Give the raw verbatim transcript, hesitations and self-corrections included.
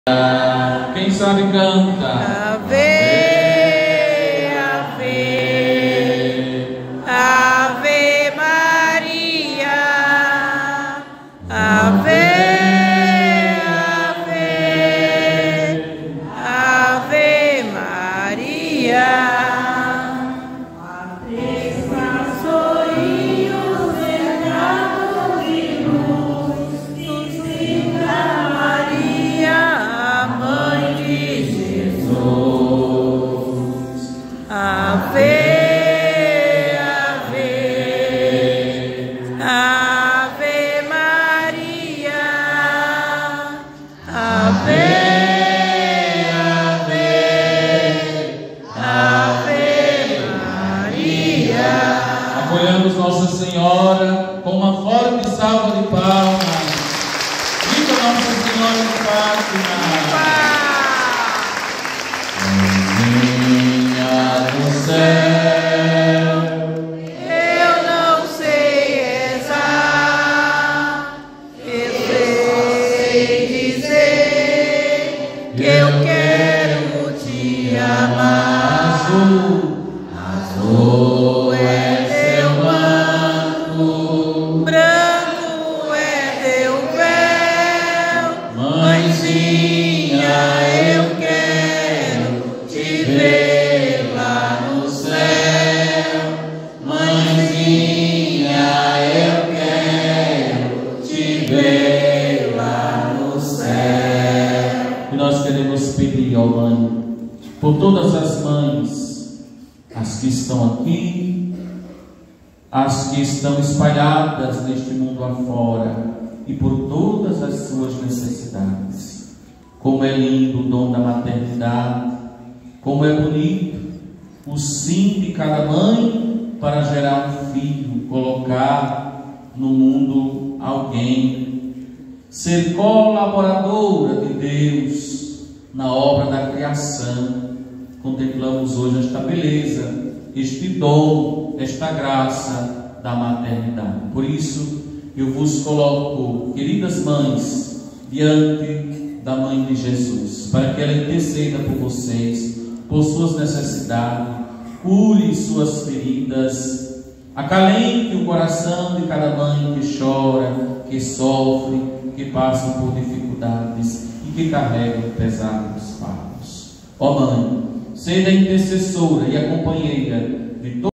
Quem sabe canta. Ave, ave, ave Maria, ave, ave, ave Maria. Ave, ave, ave Maria, ave, ave, ave Maria. Apoiamos Nossa Senhora com uma forte salva de palmas. Viva Nossa Senhora de Fátima! Eu não sei rezar, eu sei dizer que eu quero te amar. Azul, azul é teu manto, branco é teu véu, mãezinha, eu quero te ver. Nós queremos pedir, ó Mãe, por todas as mães, as que estão aqui, as que estão espalhadas neste mundo afora, e por todas as suas necessidades. Como é lindo o dom da maternidade, como é bonito o sim de cada mãe para gerar um filho, colocar no mundo alguém, ser colaboradora de Deus na obra da criação. Contemplamos hoje esta beleza, este dom, esta graça da maternidade. Por isso eu vos coloco, queridas mães, diante da Mãe de Jesus, para que ela interceda por vocês, por suas necessidades, cure suas feridas, acalente o coração de cada mãe que chora, que sofre, que passam por dificuldades e que carregam pesados fardos. Ó Mãe, seja a intercessora e a companheira